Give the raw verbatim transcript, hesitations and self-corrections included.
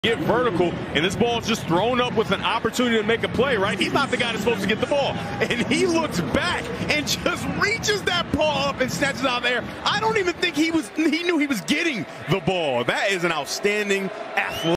Get vertical, and this ball's just thrown up with an opportunity to make a play, right? He's not the guy that's supposed to get the ball. And he looks back and just reaches that paw up and snatches out there. I don't even think he was he knew he was getting the ball. That is an outstanding athlete.